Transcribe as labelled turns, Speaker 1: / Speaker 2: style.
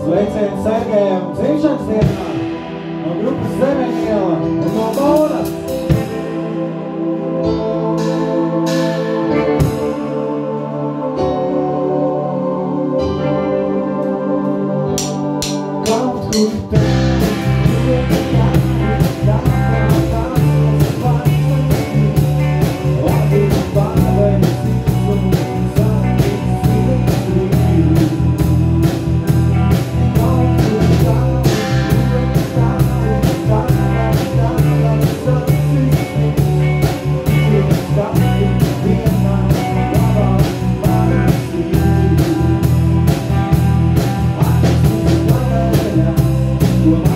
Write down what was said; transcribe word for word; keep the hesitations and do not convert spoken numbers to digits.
Speaker 1: Sveiciens Sergejam dzimšanas dienā no grupas Zemeņiela un no Mauras. Kaut kur te Well,